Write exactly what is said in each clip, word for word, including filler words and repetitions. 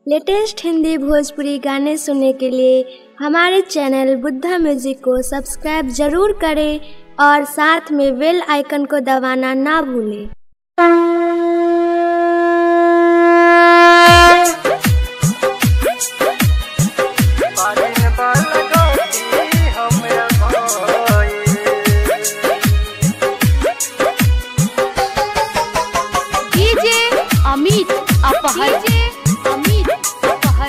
Latest Hindi Bhojpuri गाने सुनने के लिए हमारे चैनल बुद्धा म्यूजिक को सब्सक्राइब जरूर करें और साथ में बेल आइकन को दबाना ना भूलें। डीजे अमित अपहर अमित अपहर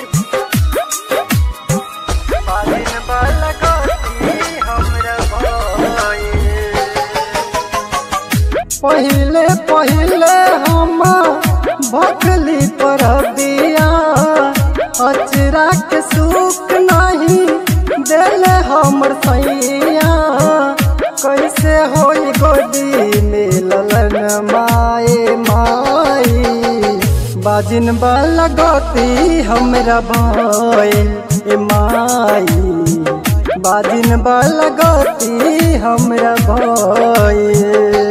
पहिले पहिले हम भखली पर दिया अचरा के सुख नहीं देले हमर सैया कैसे होई गोदी में ललन माए माई बाजिन वाला गोती हमरा भाई ए माई बाजिन वाला गोती हमरा भाई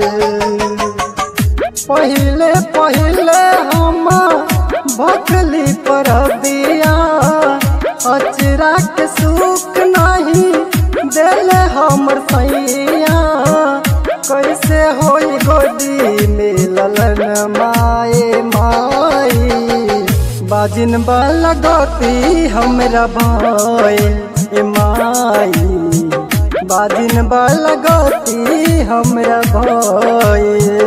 पहिले पहिले हम भखली पर दिया अचरा के सुख नहीं देले हमर सैया कैसे होई गोदी में ललन माए माई बाजिन वाला गोती हमरा भाई ए माई बाजिन वाला गोती हमरा भाई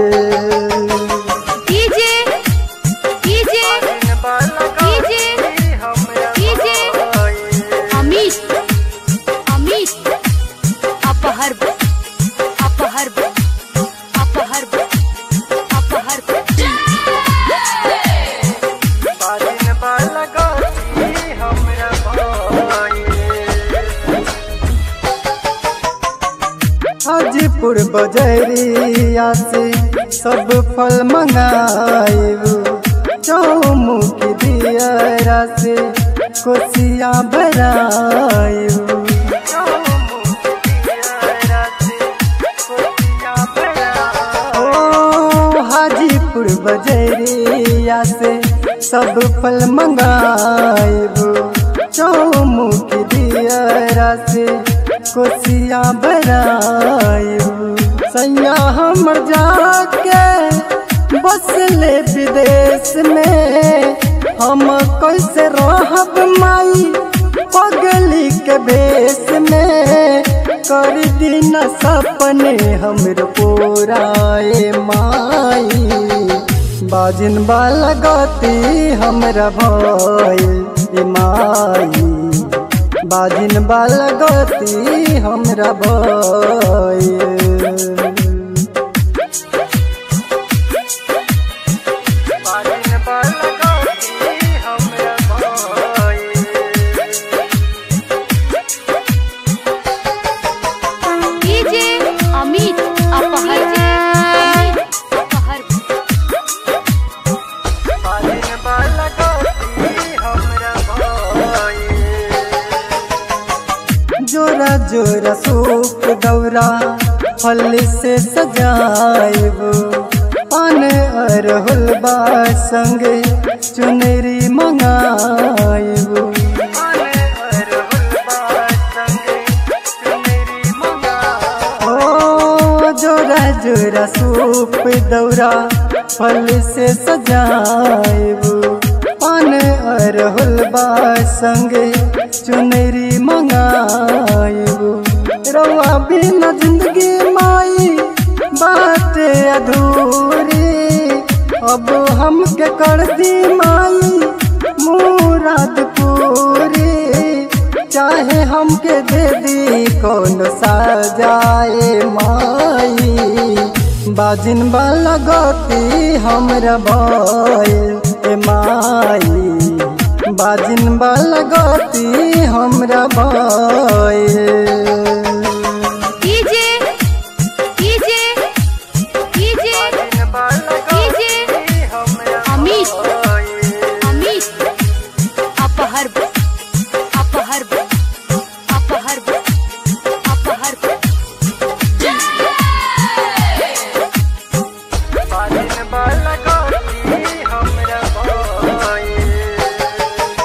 अपहर अपहर अपहर अपहर बाजिन वाला गोती हमरा भाई हाजीपुर बजरिया से सब फल मंगाइबू चौमुख दियरा से कोसिया भराइबू हाजीपुर बजरिया से सब फल मंगाइबू चौमुख दियरा से कोसिया भराइबू सैया हमर जाके बसले विदेश में हम कैसे रहब माई पगली के बेस में कर दिन सपने हमर पूराए माई बाजिन वाला गोती हमरा भाई ए माई बाजिन वाला गोती हमरा भाई अमित अपहर अपहर जोरा जोरा सूप दौरा फल से सजाइबू पान अरहुल बा संगे चुनरी मंगाइबू जोरा जोरा सूप दौरा फल से सजाइबू पान अरहुल बा संगे चुनरी मंगाइबू रवा बिना जिंदगी माई बात अधूरी अब हमके कर दी माई मुराद पूरी चाहे हमके दे दी कौन साजाए माई बाजिन वाला गोती हमरा भाई ए माई बाजिन वाला गोती हमरा भाई DJ DJ DJ Amit Amit अपहर अपहर अपहर अपहर बाजिन वाला गोती हमरा भाई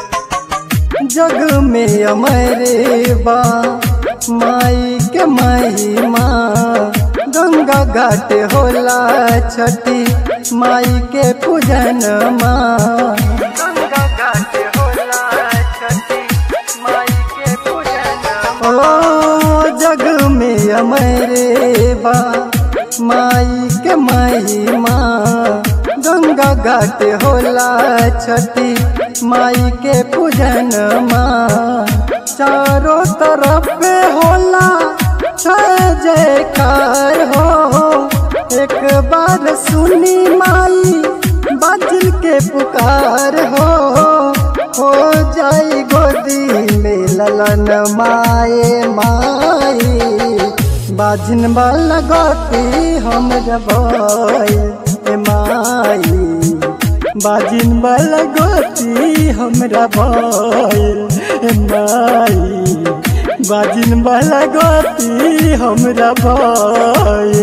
जग में अमरे बा माई के महिमा गंगा घाट होला छठी माई के पूजन माँ गंगा घाट होला छठी माई के पूजन ओ जग में अमरे बा माई के महिमा गंगा घाट होला छठी माई के पूजन माँ चारों तरफ पे होला जय जयकार हो एक बार सुनी माई बाजिल के पुकार हो हो जाई गोदी में ललन माए माई बाजिन वाला गोती हम जबाई माई बाजिन वाला गोती हमरा भइल माई बाजिन वाला गोती हमरा भइल।